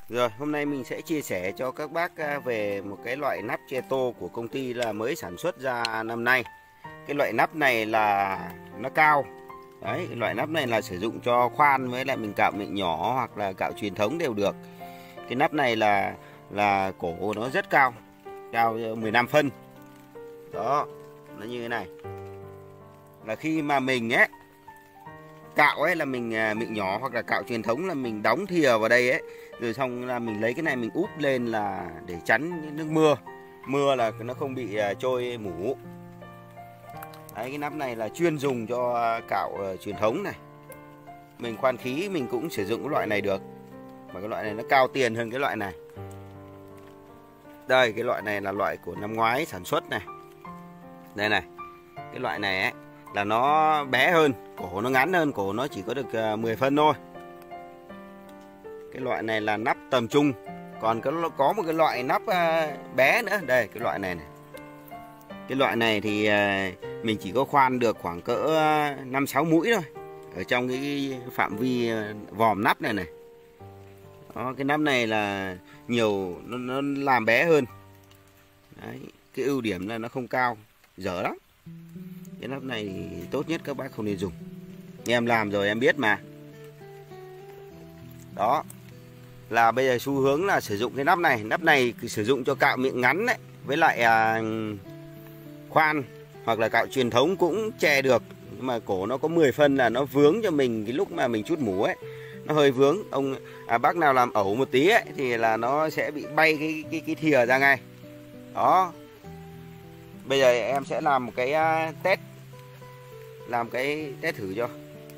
Rồi, hôm nay mình sẽ chia sẻ cho các bác về một cái loại nắp che tô của công ty là mới sản xuất ra năm nay. Cái loại nắp này là nó cao. Đấy, cái loại nắp này là sử dụng cho khoan với lại mình cạo miệng nhỏ hoặc là cạo truyền thống đều được. Cái nắp này là cổ nó rất cao, cao 15 phân. Đó, nó như thế này. Là khi mà mình ấy cạo ấy là mình miệng nhỏ hoặc là cạo truyền thống là mình đóng thìa vào đây ấy, rồi xong là mình lấy cái này mình úp lên là để chắn nước mưa. Mưa là nó không bị trôi mủ. Đấy, cái nắp này là chuyên dùng cho cạo truyền thống này. Mình khoan khí mình cũng sử dụng cái loại này được. Mà cái loại này nó cao tiền hơn cái loại này. Đây, cái loại này là loại của năm ngoái sản xuất này. Đây này. Cái loại này ấy là nó bé hơn, cổ nó ngắn hơn, cổ nó chỉ có được 10 phân thôi. Cái loại này là nắp tầm trung. Còn có một cái loại nắp bé nữa. Đây, cái loại này này. Cái loại này thì mình chỉ có khoan được khoảng cỡ 5-6 mũi thôi. Ở trong cái phạm vi vòm nắp này này. Đó, cái nắp này là nhiều, nó làm bé hơn. Đấy, cái ưu điểm là nó không cao, dở lắm. Cái nắp này thì tốt nhất các bác không nên dùng. Em làm rồi em biết mà. Đó. Là bây giờ xu hướng là sử dụng cái nắp này. Nắp này sử dụng cho cạo miệng ngắn đấy. Với lại khoan hoặc là cạo truyền thống cũng che được. Nhưng mà cổ nó có 10 phân là nó vướng cho mình cái lúc mà mình trút mủ ấy. Nó hơi vướng. Bác nào làm ẩu một tí ấy thì là nó sẽ bị bay cái thìa ra ngay. Đó. Bây giờ em sẽ làm một cái test. Làm cái test thử cho.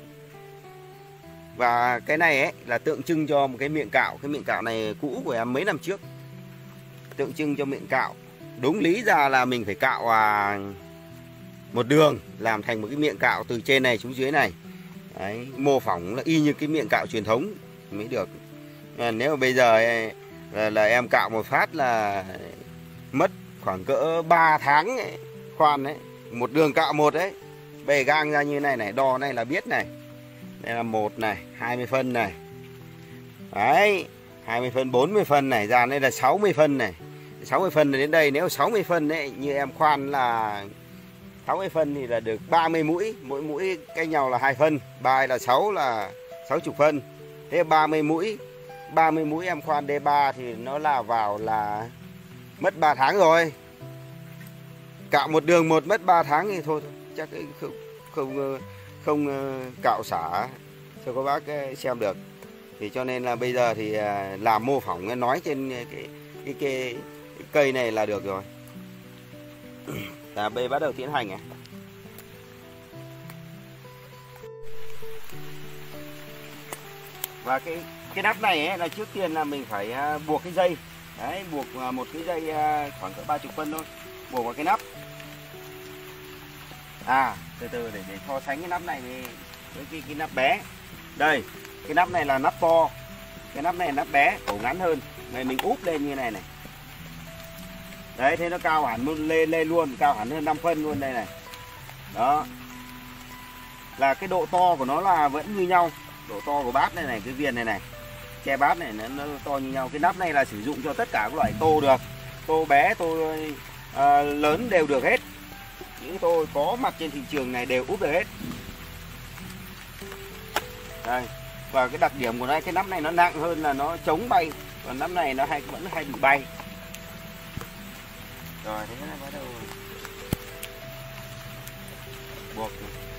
Và cái này ấy là tượng trưng cho một cái miệng cạo. Cái miệng cạo này cũ của em mấy năm trước. Tượng trưng cho miệng cạo. Đúng lý ra là mình phải cạo một đường, làm thành một cái miệng cạo từ trên này xuống dưới này. Đấy, mô phỏng là y như cái miệng cạo truyền thống mới được. Nếu mà bây giờ là em cạo một phát là mất khoảng cỡ 3 tháng ấy, khoan đấy, một đường cạo một đấy. Bề gang ra như này này, đo này là biết này. Đây là 1 này, 20 phân này. Đấy, 20 phân, 40 phân này, ra đây là 60 phân này. 60 phân đến đây, nếu 60 phân đấy, như em khoan là 60 phân thì là được 30 mũi. Mỗi mũi cách nhau là 2 phân, 3 là 6 là 60 phân. Thế 30 mũi, 30 mũi em khoan D3 thì nó là vào là mất 3 tháng rồi. Cạo một đường một mất 3 tháng thì thôi, chắc không cạo xả cho các bác xem được. Thì cho nên là bây giờ thì làm mô phỏng nói trên cái cây này là được rồi. Là bây bắt đầu tiến hành này. Và cái nắp này ấy, là trước tiên là mình phải buộc cái dây. Đấy, buộc một cái dây khoảng cỡ 30 phân thôi. Buộc vào cái nắp. Từ từ để so sánh cái nắp này với cái nắp bé. Đây, cái nắp này là nắp to. Cái nắp này là nắp bé, cổ ngắn hơn. Này mình úp lên như này này. Đấy, thế nó cao hẳn lên luôn, cao hẳn hơn 5 phân luôn đây này. Đó. Là cái độ to của nó là vẫn như nhau. Độ to của bát này này, cái viền này này. Che bát này nó to như nhau. Cái nắp này là sử dụng cho tất cả các loại tô được. Tô bé, tô lớn đều được hết. Những tô có mặt trên thị trường này đều úp được hết. Đây. Và cái đặc điểm của nó, cái nắp này nó nặng hơn là nó chống bay. Còn nắp này nó vẫn hay bị bay. Rồi thế là bắt đầu buộc.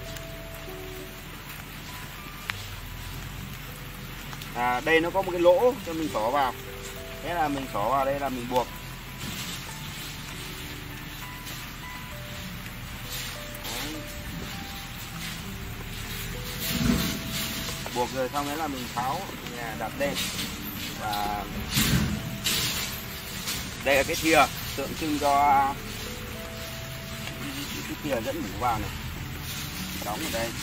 Đây nó có một cái lỗ cho mình xỏ vào. Thế là mình xỏ vào đây là mình buộc. Đấy. Buộc rồi xong đấy là mình tháo đặt lên. Và đây là cái thìa tượng trưng cho cái thìa dẫn mủ vào này. Đóng ở đây.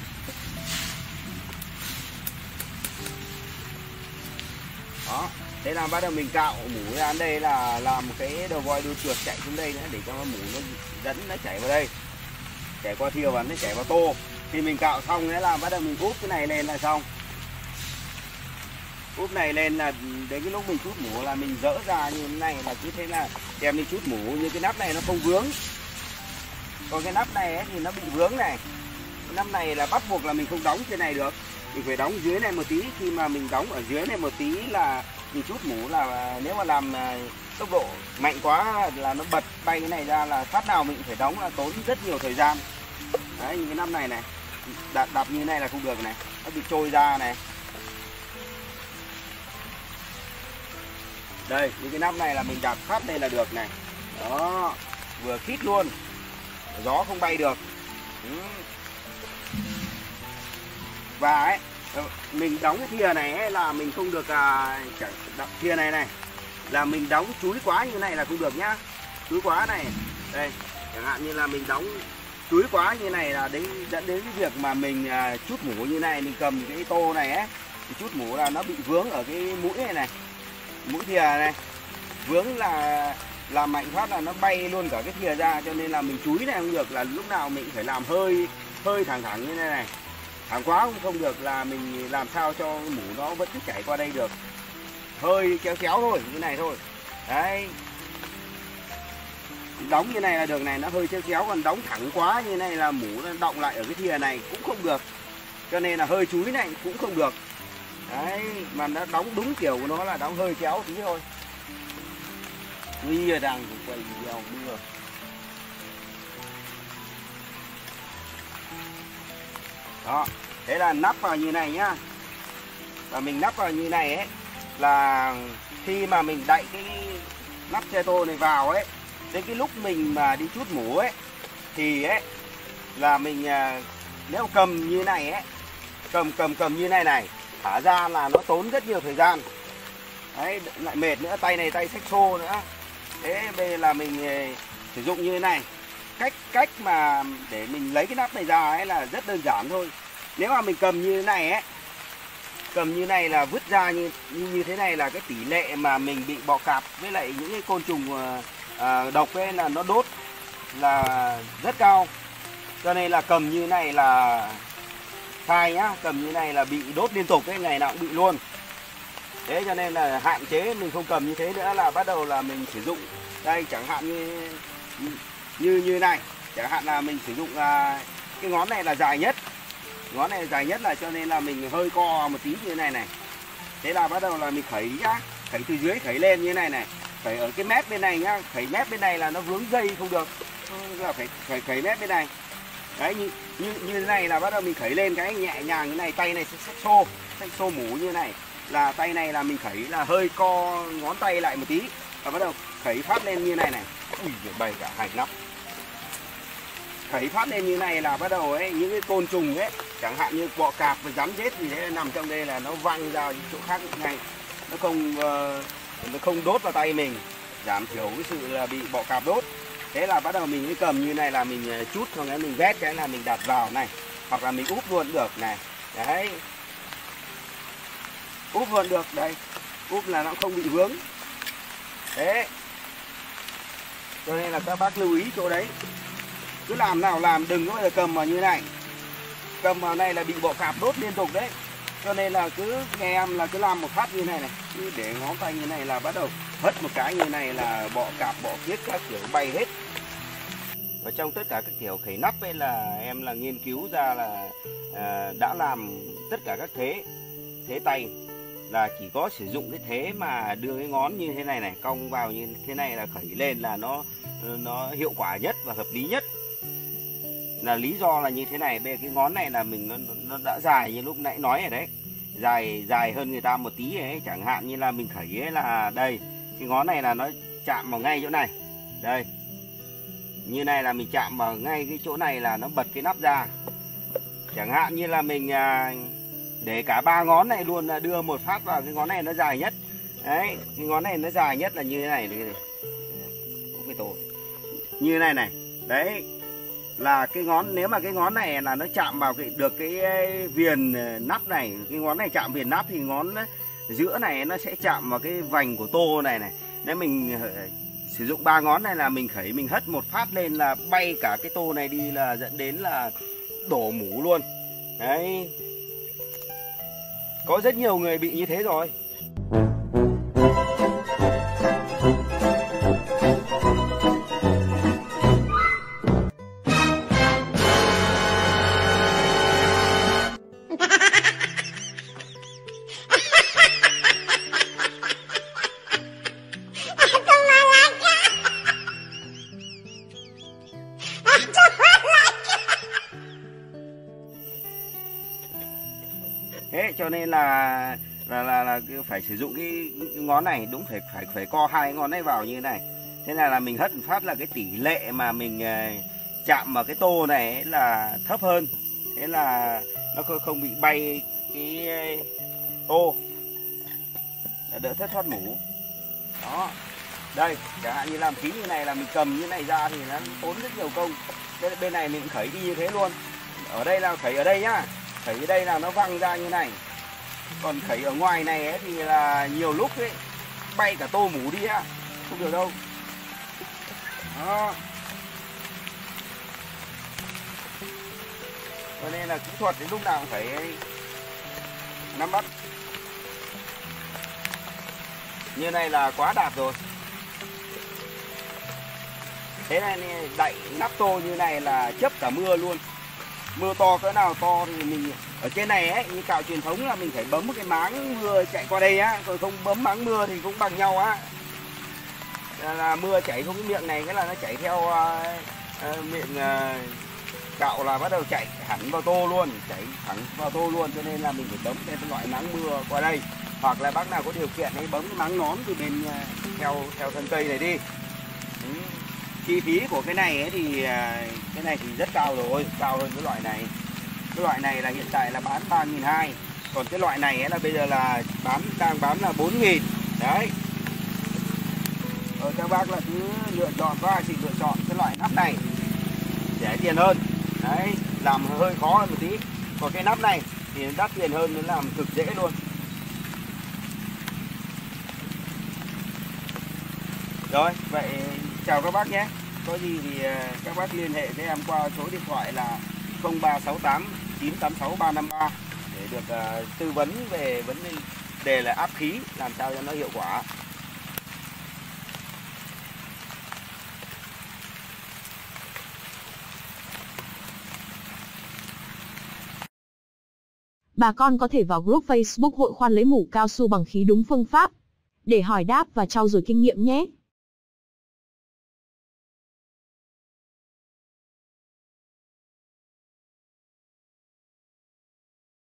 Đó, thế là bắt đầu mình cạo mủ ra đây là làm một cái đầu voi đuôi trượt chạy xuống đây nữa để cho nó mủ nó dẫn nó chảy vào đây. Chảy qua thìa và nó chảy vào tô. Thì mình cạo xong đấy là bắt đầu mình úp cái này lên là xong. úp này lên là đến cái lúc mình trút mủ là mình dỡ ra như thế này, là cứ thế là đem đi trút mủ, như cái nắp này nó không vướng. Còn cái nắp này ấy thì nó bị vướng này. Cái nắp này là bắt buộc là mình không đóng trên này được, mình phải đóng dưới này một tí. Khi mà mình đóng ở dưới này một tí là mình trút mủ, là nếu mà làm tốc độ mạnh quá là nó bật bay cái này ra, là phát nào mình phải đóng, là tốn rất nhiều thời gian. Đấy, như cái nắp này này đập như thế này là không được này, nó bị trôi ra này. Đây, những cái nắp này là mình đạp phát đây là được này. Đó, vừa khít luôn, gió không bay được. Và ấy, mình đóng cái thìa này ấy, là mình không được thìa này này là mình đóng chúi quá như này là không được nhá. Chúi quá này, đây, chẳng hạn như là mình đóng chúi quá như này là dẫn đến cái việc mà mình trút mủ như này, mình cầm cái tô này ấy, thì trút mủ là nó bị vướng ở cái mũi này, mũi thìa này, vướng là làm mạnh phát là nó bay luôn cả cái thìa ra. Cho nên là mình chúi này không được, là lúc nào mình phải làm hơi thẳng thẳng như thế này. Thẳng quá cũng không được, là mình làm sao cho mủ nó vẫn cứ chảy qua đây được, hơi kéo kéo thôi, như này thôi. Đấy, đóng như này là được này, nó hơi kéo kéo. Còn đóng thẳng quá như này là mủ nó đọng lại ở cái thìa này cũng không được. Cho nên là hơi chúi này cũng không được. Đấy, mà nó đóng đúng kiểu của nó là đóng hơi kéo tí thôi. Nguy đang quay video mưa. Đó, thế là nắp vào như này nhá. Và mình nắp vào như này ấy, là khi mà mình đậy cái nắp xe tô này vào ấy, đến cái lúc mình mà đi trút mủ ấy, thì ấy là mình nếu cầm như này ấy, cầm như này thả ra là nó tốn rất nhiều thời gian. Đấy, lại mệt nữa, tay này tay xách xô nữa. Thế bây giờ là mình sử dụng như thế này. Cách mà để mình lấy cái nắp này ra ấy là rất đơn giản thôi. Nếu mà mình cầm như thế này ấy, cầm như này là vứt ra như thế này là cái tỷ lệ mà mình bị bọ cạp với lại những cái côn trùng độc ấy là nó đốt là rất cao. Cho nên là cầm như này là khai nhá, cầm như này là bị đốt liên tục ấy, ngày nào cũng bị luôn. Thế cho nên là hạn chế mình không cầm như thế nữa, là bắt đầu là mình sử dụng đây, chẳng hạn như này, chẳng hạn là mình sử dụng cái ngón này là dài nhất, ngón này dài nhất, là cho nên là mình hơi co một tí như thế này này. Thế là bắt đầu là mình khẩy nhá, khẩy từ dưới khẩy lên như thế này này, khẩy ở cái mép bên này nhá, khẩy mép bên này là nó vướng dây không được, là phải khẩy mép bên này. Đấy, như thế này là bắt đầu mình khẩy lên cái nhẹ nhàng như này, tay này sẽ xách xô mủ như này, là tay này là mình khẩy là hơi co ngón tay lại một tí, và bắt đầu khẩy phát lên như này này. Ui, bay cả hành nắp. Khẩy phát lên như này là bắt đầu ấy, những cái côn trùng ấy, chẳng hạn như bọ cạp và rắn rết gì thế nằm trong đây là nó văng ra những chỗ khác ngay, nó không đốt vào tay mình, giảm thiểu cái sự là bị bọ cạp đốt. Thế là bắt đầu mình mới cầm như này là mình chút, xong cái mình vét cái là mình đặt vào này, hoặc là mình úp luôn được này. Đấy, úp luôn được đây, úp là nó không bị vướng. Thế cho nên là các bác lưu ý chỗ đấy, cứ làm nào làm, đừng có bao giờ cầm vào như này, cầm vào này là bị bọ cạp đốt liên tục đấy. Cho nên là cứ nghe em là cứ làm một phát như này này, cứ để ngón tay như này là bắt đầu hất một cái như này là bọ cạp bọ kiết các kiểu bay hết. Và trong tất cả các kiểu khẩy nắp ấy là em là nghiên cứu ra là đã làm tất cả các thế tay, là chỉ có sử dụng cái thế mà đưa cái ngón như thế này này, cong vào như thế này là khẩy lên là nó hiệu quả nhất và hợp lý nhất. Là lý do là như thế này, bây giờ cái ngón này là mình nó đã dài như lúc nãy nói ở đấy, dài hơn người ta một tí ấy. Chẳng hạn như là mình khẩy ấy là đây, cái ngón này là nó chạm vào ngay chỗ này, đây như này là mình chạm vào ngay cái chỗ này là nó bật cái nắp ra. Chẳng hạn như là mình để cả ba ngón này luôn, là đưa một phát vào cái ngón này nó dài nhất. Đấy, cái ngón này nó dài nhất là như thế này, cái tổ như thế này này. Đấy là cái ngón, nếu mà cái ngón này là nó chạm vào được cái viền nắp này, cái ngón này chạm viền nắp thì ngón giữa này nó sẽ chạm vào cái vành của tô này này. Nếu mình sử dụng ba ngón này là mình khẩy, mình hất một phát lên là bay cả cái tô này đi, là dẫn đến là đổ mủ luôn. Đấy, có rất nhiều người bị như thế rồi. Thế cho nên là phải sử dụng cái ngón này, đúng phải co hai ngón này vào như thế này. Thế là mình hất một phát là cái tỷ lệ mà mình chạm vào cái tô này ấy là thấp hơn. Thế là nó không bị bay cái tô, đỡ thất thoát mủ. Đó. Đây, chẳng hạn như làm kín như này là mình cầm như này ra thì nó tốn rất nhiều công. Thế bên này mình khẩy đi như thế luôn. Ở đây là khẩy ở đây nhá. Khẩy ở đây là nó văng ra như này. Còn khẩy ở ngoài này ấy thì là nhiều lúc ấy bay cả tô mủ đi á, không được đâu. Đó. Cho nên là kỹ thuật đến lúc nào cũng phải nắm bắt. Như này là quá đạt rồi. Thế này đậy nắp tô như này là chấp cả mưa luôn. Mưa to cỡ nào to thì mình ở trên này ấy, như cạo truyền thống là mình phải bấm một cái máng mưa chạy qua đây á, rồi không bấm máng mưa thì cũng bằng nhau á. Là mưa chảy xuống cái miệng này, cái là nó chảy theo miệng cạo là bắt đầu chạy hẳn vào tô luôn, chảy thẳng vào tô luôn, cho nên là mình phải bấm cái loại máng mưa qua đây. Hoặc là bác nào có điều kiện ấy bấm cái máng nón từ bên theo thân cây này đi. Chi phí của cái này ấy thì cái này thì rất cao rồi, cao hơn cái loại này. Cái loại này là hiện tại là bán 3.200, còn cái loại này ấy là bây giờ là đang bán là 4.000. Đấy. Rồi các bác là cứ lựa chọn, có ai thì lựa chọn cái loại nắp này rẻ tiền hơn. Đấy, làm hơi khó hơn một tí. Còn cái nắp này thì đắt tiền hơn, nó làm cực dễ luôn. Rồi, vậy chào các bác nhé. Có gì thì các bác liên hệ với em qua số điện thoại là 0368 986 353 để được tư vấn về vấn đề là áp khí làm sao cho nó hiệu quả. Bà con có thể vào group Facebook Hội Khoan Lấy Mủ Cao Su Bằng Khí Đúng Phương Pháp để hỏi đáp và trau dồi kinh nghiệm nhé.